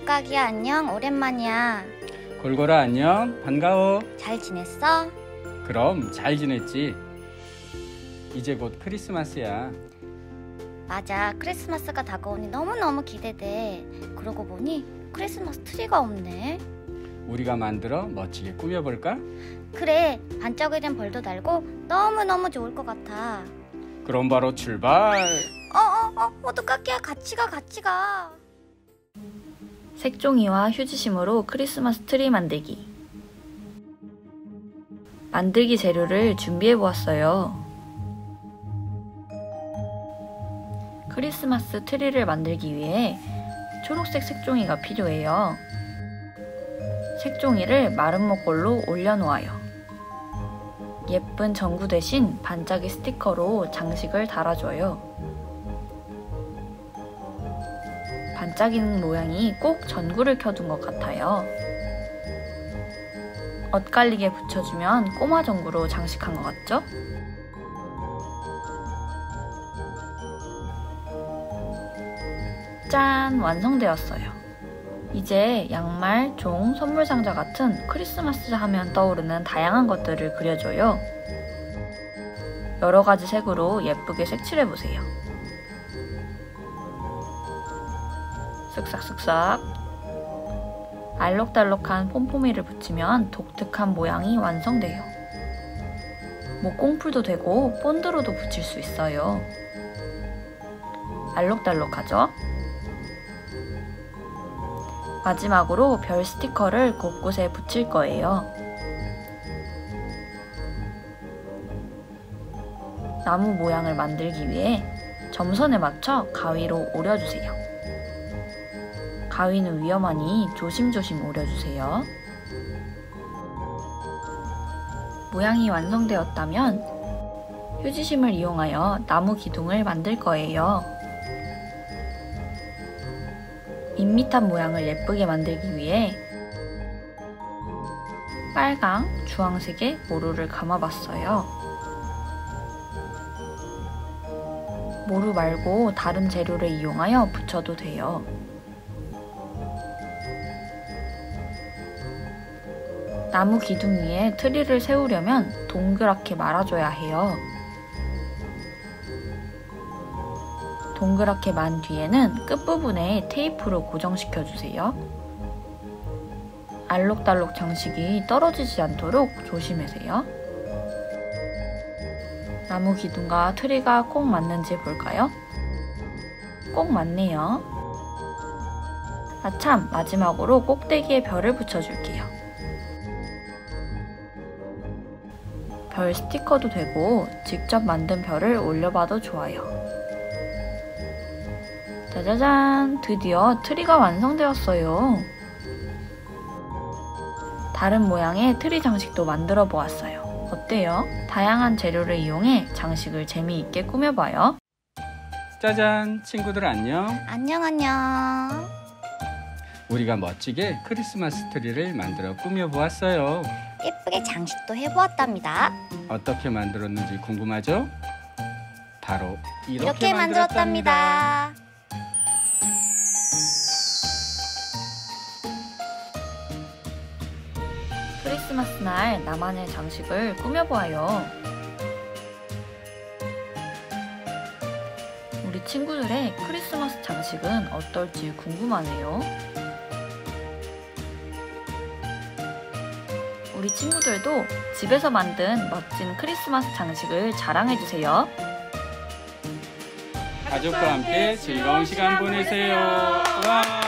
오두까기야, 안녕. 오랜만이야. 골골아 안녕. 반가워. 잘 지냈어? 그럼 잘 지냈지. 이제 곧 크리스마스야. 맞아, 크리스마스가 다가오니 너무너무 기대돼. 그러고 보니 크리스마스 트리가 없네. 우리가 만들어 멋지게 꾸며볼까? 그래, 반짝이는 벌도 달고 너무너무 좋을 것 같아. 그럼 바로 출발. 오두까기야, 같이 가. 색종이와 휴지심으로 크리스마스 트리 만들기. 만들기 재료를 준비해 보았어요. 크리스마스 트리를 만들기 위해 초록색 색종이가 필요해요. 색종이를 마른 목골로 올려놓아요. 예쁜 전구 대신 반짝이 스티커로 장식을 달아줘요. 반짝이는 모양이 꼭 전구를 켜둔 것 같아요. 엇갈리게 붙여주면 꼬마 전구로 장식한 것 같죠? 짠! 완성되었어요. 이제 양말, 종, 선물 상자 같은 크리스마스 하면 떠오르는 다양한 것들을 그려줘요. 여러 가지 색으로 예쁘게 색칠해보세요. 쓱싹쓱싹. 알록달록한 폼포미를 붙이면 독특한 모양이 완성돼요. 목공풀도 되고 본드로도 붙일 수 있어요. 알록달록하죠? 마지막으로 별 스티커를 곳곳에 붙일 거예요. 나무 모양을 만들기 위해 점선에 맞춰 가위로 오려주세요. 가위는 위험하니 조심조심 오려주세요. 모양이 완성되었다면 휴지심을 이용하여 나무 기둥을 만들 거예요. 밋밋한 모양을 예쁘게 만들기 위해 빨강, 주황색의 모루를 감아봤어요. 모루 말고 다른 재료를 이용하여 붙여도 돼요. 나무 기둥 위에 트리를 세우려면 동그랗게 말아줘야 해요. 동그랗게 만 뒤에는 끝부분에 테이프로 고정시켜주세요. 알록달록 장식이 떨어지지 않도록 조심하세요. 나무 기둥과 트리가 꼭 맞는지 볼까요? 꼭 맞네요. 아참, 마지막으로 꼭대기에 별을 붙여줄게요. 별 스티커도 되고 직접 만든 별을 올려봐도 좋아요. 짜자잔! 드디어 트리가 완성되었어요. 다른 모양의 트리 장식도 만들어 보았어요. 어때요? 다양한 재료를 이용해 장식을 재미있게 꾸며봐요. 짜잔! 친구들 안녕. 안녕. 우리가 멋지게 크리스마스 트리를 만들어 꾸며보았어요. 예쁘게 장식도 해보았답니다. 어떻게 만들었는지 궁금하죠? 바로 이렇게 만들었답니다. 크리스마스 날 나만의 장식을 꾸며보아요. 우리 친구들의 크리스마스 장식은 어떨지 궁금하네요. 우리 친구들도 집에서 만든 멋진 크리스마스 장식을 자랑해주세요. 가족과 함께 즐거운 시간 보내세요. 와!